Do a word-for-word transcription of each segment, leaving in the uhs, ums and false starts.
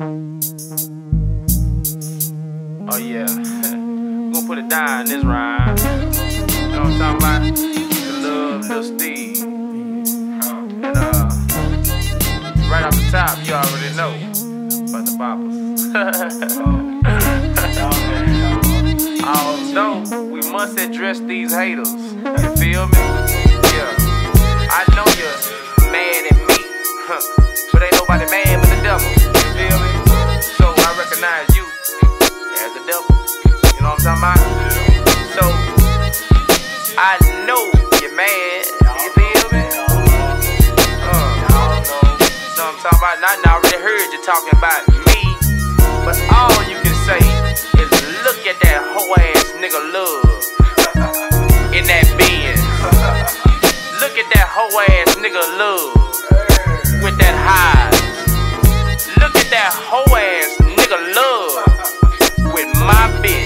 Oh yeah, we gonna put it down this rhyme. You know what I'm talking about? The love, Lil Steve. And uh, right off the top, you already know about the boppers. Although we must address these haters, you feel me? Yeah, I know you're mad at me, but ain't nobody mad but the devil. You feel me? So I recognize you as the devil. You know what I'm talking about? So I know you're mad. You feel me? Uh, you know what I'm talking about? Now I already heard you talking about me, but all you can say is look at that hoe ass nigga love in that Benz. Look at that hoe ass nigga love with that highs. Look at that hoe ass nigga love with my bitch.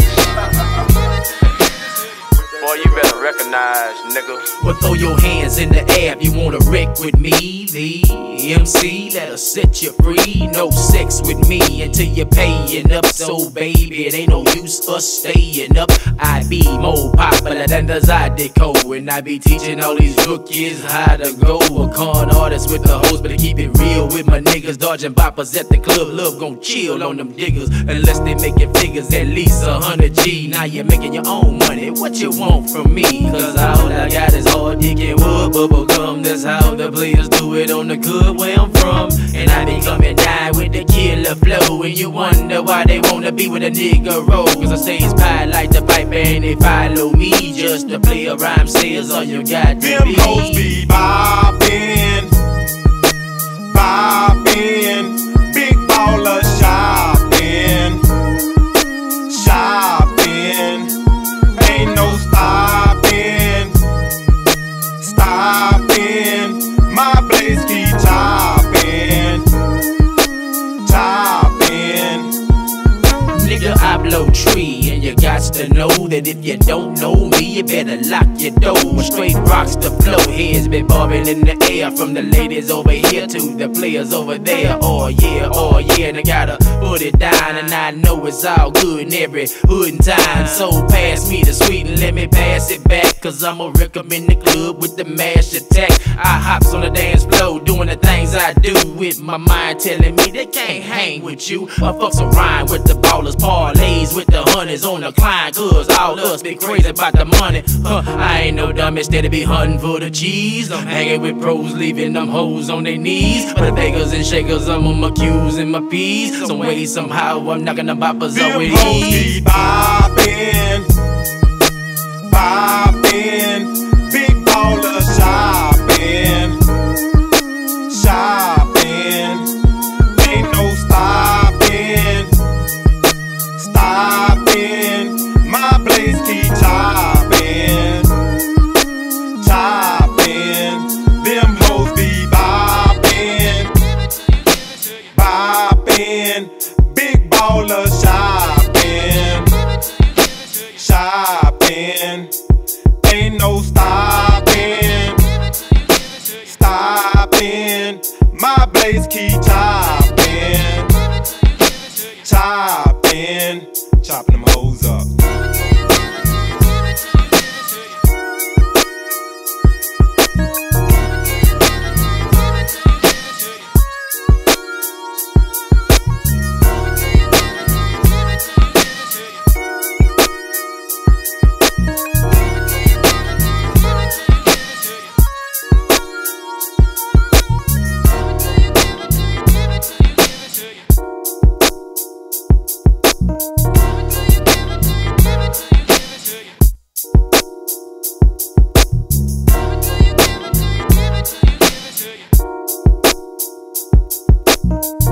Boy, you better recognize, nigga. Well, throw your hands in the air if you wanna wreck with me. The M C that'll set you free. No sex with me until you're paying up. So baby, it ain't no use us staying up. I be more popular than the Zydeco, and I be teaching all these rookies how to go. A con artist with the hoes, but I keep it real with my niggas. Dodging boppers at the club, love gon' chill on them diggers. Unless they making figures at least a hundred G. Now you're making your own money, what you want from me? Cause all I got is hard dick and wood bubble gum. That's how the players do it on the good where I'm from. And I be coming down with the killer flow, and you wonder why they wanna be with a nigga roll. Cause I say it's pie like the pipe and they follow me just to play a rhyme. Says all you got to them be. Them hoes be boppin', boppin', big baller shopping, shopping, ain't no stopping, stopping, my blaze keep chopping, chopping. Nigga, I blow tree, and you got to know that if you don't know me, you better lock your door. Straight rocks the flow, heads be bobbing in the air, from the ladies over here to the players over there. Oh yeah, oh yeah, and I gotta put it down, and I know it's all good in every hood and time. So pass me the sweet and let me pass it back, cause I'ma wreck 'em in the club with the mash attack. I hops on the dance floor, doing the things I do, with my mind telling me they can't hang with you. I fucks around with the ballers, parlays with the honeys on the climb, cause all us be crazy about the money. Huh, I ain't no dumb, instead of be hunting for the cheese. I'm hanging with pros, leaving them hoes on their knees. For the beggars and shakers, I'm on my Q's and my P's. Some way, somehow, I'm knocking the boppers out with ease. Boppin', boppin', big baller shopping, shopping, ain't no stopping, stopping, my blaze keep chopping, chopping, them hoes be boppin', boppin', big baller shopping, shopping, ain't no stopping, stopping, my blaze keep chopping, chopping, chopping them hoes up. to you.